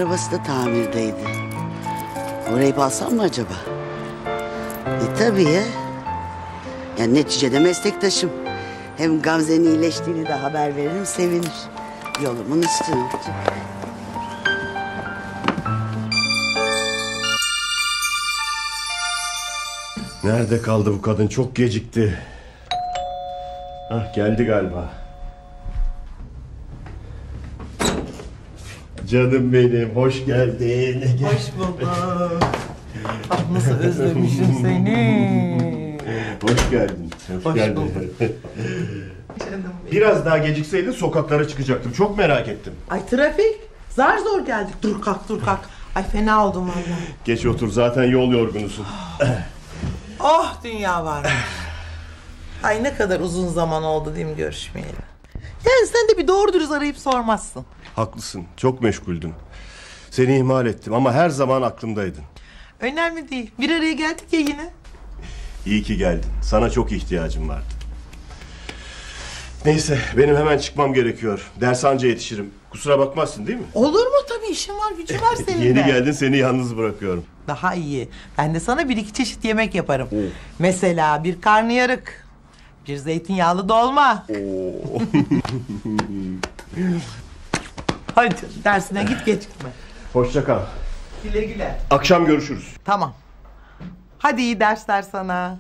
arabası da tamirdeydi. Uğrayıp alsam mı acaba? Tabii ya. Yani neticede meslektaşım. Hem Gamze'nin iyileştiğini de haber veririm, sevinir. Yolumun üstüne. Nerede kaldı bu kadın? Çok gecikti. Hah, geldi galiba. Canım benim, hoş geldin. Hoş bulduk. Ah, nasıl özlemişim seni. Hoş geldin. Hoş geldin. bulduk. Canım benim. Biraz daha gecikseydin sokaklara çıkacaktım. Çok merak ettim. Ay trafik. Zar zor geldik. Dur kalk dur kalk. Ay fena oldum vallahi. Geç otur, zaten yol yorgunusun. Oh dünya varmış. Ay ne kadar uzun zaman oldu değil mi görüşmeyeli. Yani sen de bir doğru dürüst arayıp sormazsın. Haklısın, çok meşguldüm. Seni ihmal ettim ama her zaman aklımdaydın. Önemli değil. Bir araya geldik ya yine. İyi ki geldin. Sana çok ihtiyacım vardı. Neyse, benim hemen çıkmam gerekiyor. Ders anca yetişirim. Kusura bakmazsın değil mi? Olur mu tabii, işim var gücüm var senin de. Yeni geldin, seni yalnız bırakıyorum. Daha iyi. Ben de sana bir iki çeşit yemek yaparım. Mesela bir karnıyarık, bir zeytinyağlı dolma. Hadi dersine git gecikme. Hoşça kal. Güle güle. Akşam görüşürüz. Tamam. Hadi iyi dersler sana.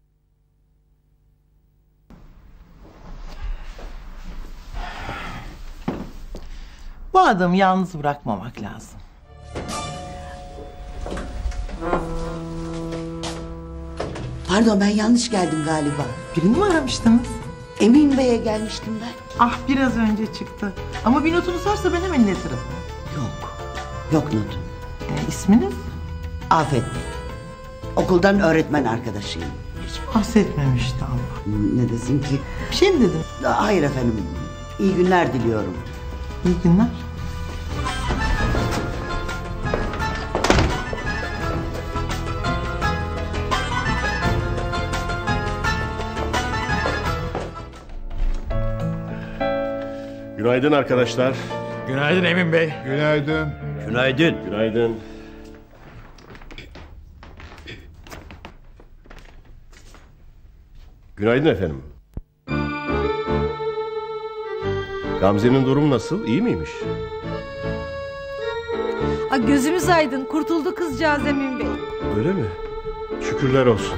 Bu adamı yalnız bırakmamak lazım. Pardon, ben yanlış geldim galiba. Birini mi aramıştınız? Emin Bey'e gelmiştim ben. Ah biraz önce çıktı. Ama bir notunuz varsa ben hemen iletirim. Yok. Yok notum. İsminiz? Afet Bey. Okuldan öğretmen arkadaşıyım. Hiç bahsetmemişti ama. Ne desin ki? Bir şey mi dedim? Hayır efendim. İyi günler diliyorum. İyi günler. Günaydın arkadaşlar. Günaydın Emin Bey. Günaydın. Günaydın. Günaydın. Günaydın efendim. Gamze'nin durumu nasıl? İyi miymiş? Gözümüz aydın. Kurtuldu kızcağız Emin Bey. Öyle mi? Şükürler olsun.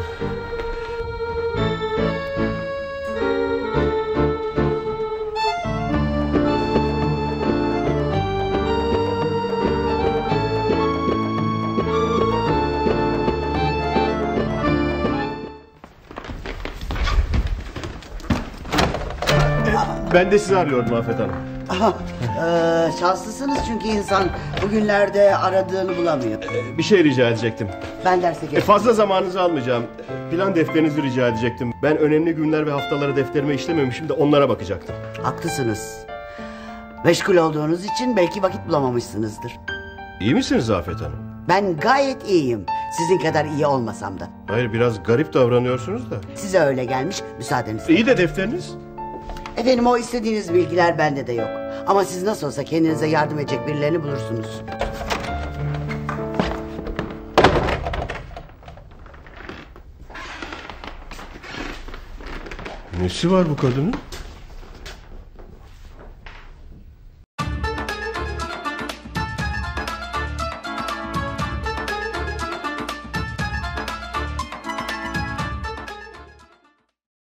Ben de sizi arıyordum Afet Hanım. Şanslısınız çünkü insan bugünlerde aradığını bulamıyor. Bir şey rica edecektim. Ben derse geçtim. Fazla zamanınızı almayacağım. Plan defterinizi rica edecektim. Ben önemli günler ve haftaları defterime işlememişim de onlara bakacaktım. Haklısınız. Meşgul olduğunuz için belki vakit bulamamışsınızdır. İyi misiniz Afet Hanım? Ben gayet iyiyim. Sizin kadar iyi olmasam da. Hayır, biraz garip davranıyorsunuz da. Size öyle gelmiş, müsaadenizle. İyi de defteriniz. Efendim, o istediğiniz bilgiler bende de yok. Ama siz nasıl olsa kendinize yardım edecek birilerini bulursunuz. Nesi var bu kadının?